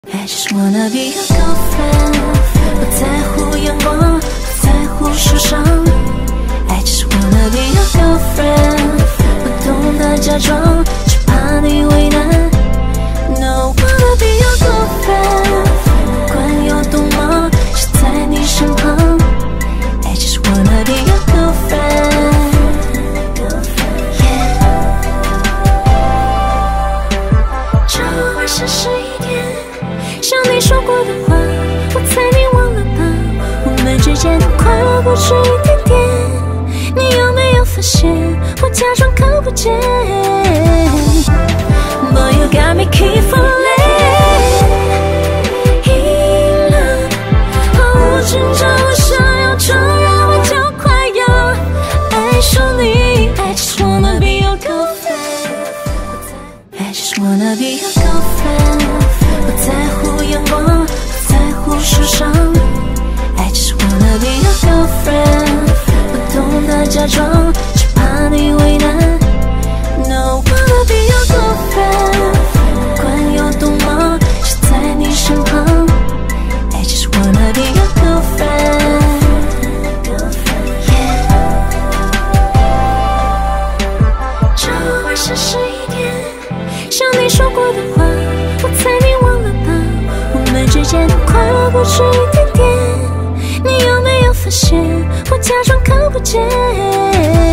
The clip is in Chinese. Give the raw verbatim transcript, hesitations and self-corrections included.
I just wanna be your girlfriend， 不在乎眼光，不在乎受伤。I just wanna be your girlfriend， 不懂得假装，只怕你为难。No wanna be your girlfriend， 不管有多忙，只在你身旁。I just wanna be your girlfriend。这晚上十一点，像你说过的话，我猜你忘了吧？我们之间的快乐不止一点点，你有没有发现我假装看不见 ？Boy, you got me keep falling in love， 毫无挣扎，我想要承认，我就快要爱上你。I just wanna be your girlfriend， I just wanna be your girlfriend， 不在乎眼光，不在乎受伤。I just wanna be your girlfriend， 不懂得假装，只怕你为难。No wanna be your girlfriend， 不管有多忙，只在你身旁。I just wanna be your girlfriend， yeah。 这晚上十一点，像你说过的话，我猜你忘了吧？我们之间的快乐不止一点点，你有没有发现我假装看不见？